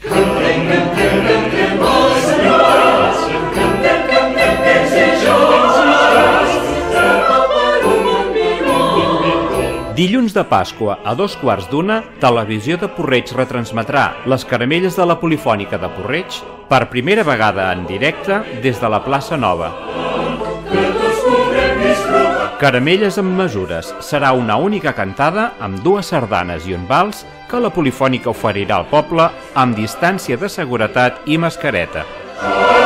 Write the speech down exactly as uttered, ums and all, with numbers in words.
Dilluns de Pasqua, a dos quarts d'una, Televisió de Porreig retransmetrà les caramelles de la Polifònica de Porreig per primera vegada en directe des de la plaça Nova. Caramelles amb mesures serà una única cantada amb dues sardanes i un vals que la Polifònica oferirà al poble amb distància de seguretat i mascareta.